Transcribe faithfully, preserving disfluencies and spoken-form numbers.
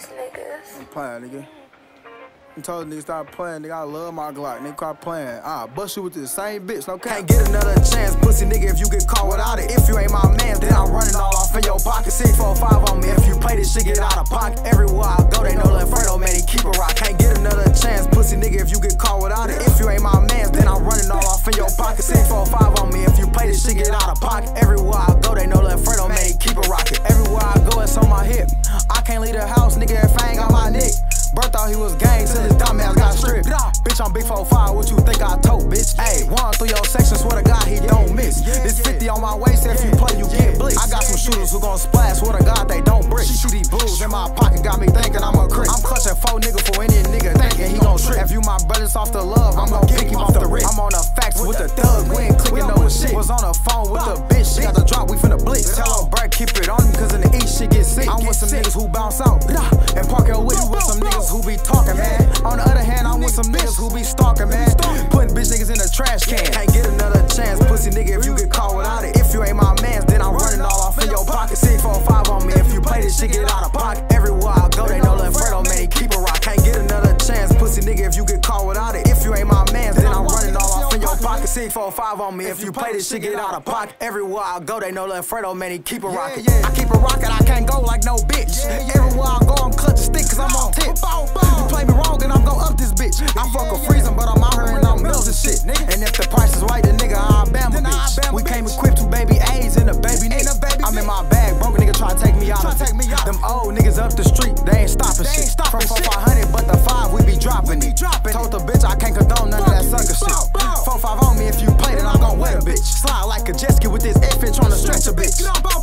these niggas. I'm playing, nigga. I told niggas stop playing, nigga. I love my Glock. Nigga, stop playing. Ah, bust you with the same bitch, no cap. Can't get another chance, pussy nigga, if you get caught without it. If you ain't my man, then I'm running all off in your pocket. six four five on me. If you play this shit, get out of pocket. Everywhere I go, they know Lefredo, man, he keep it rock. Can't get another chance, pussy nigga, if you get caught without it. If you ain't my man, then I'm running all off in your pocket. six four five on me. If you play this shit, get out of pocket. Everywhere I go, they know Lefredo, man, he keep it rockin'. Everywhere I go, it's on my hip. I can't leave the house, nigga, if I ain't got my nick. Bro thought he was gang till his dumb ass got stripped. Bitch, I'm big four five, what you think I told, bitch? Ayy, one through your section, swear to God, he don't miss. This fifty on my waist, if you play, you get blitzed. I got some shooters who gon' splash, swear to God, they don't brick. These blues in my pocket got me thinking I'm a crick. I'm clutching four nigga for any nigga thinking he gon' trip. If you my brothers off the love, I'm gon' pick him off the wrist. I'm on the facts with the thug, we ain't clicking no shit. Was on the phone with the bitch, she got the drop, we finna blitz. Tell her Brad, keep it on me, cause in the east shit get sick. I'm with some niggas who bounce out, and park your with you with some niggas who be talking, man. On the other hand, I'm with some niggas who be stalking, man. Putting bitch niggas in the trash can. Can't get another chance, pussy nigga, if you get caught without it. If you ain't my mans, then I'm running all off in your pocket. six four five on me, if you play this shit, get out of pocket. Everywhere I go, they know Lefredo, man, he keep it rock. Can't get another chance, pussy nigga, if you get caught without it. If you ain't my mans, then I'm running all off in your pocket. six four five on me, if you play this shit, get out of pocket. Everywhere I go, they know Lefredo, man, he keep it rockin'. I keep it rockin', I can't go like no bitch. Everywhere I go, I'm clutching stick, cause I'm on tip. You play me wrong, then I'm gon' up this bitch. I fuck a freezing, but I'm out here and I'm melting shit. And if the price is right, the nigga, I'll bam a bitch. We came equipped to baby A's in a baby nick. I'm in my bag, broke nigga try to take me out of it. Them old niggas up the street, they ain't stopping shit. From four five hundred, but the five, we be dropping it. Told the bitch I can't condone none of that sucker shit. four five on me, if you play, then I'm gon' wet a bitch. Slide like a jet ski with this F-inch on the stretcher, bitch.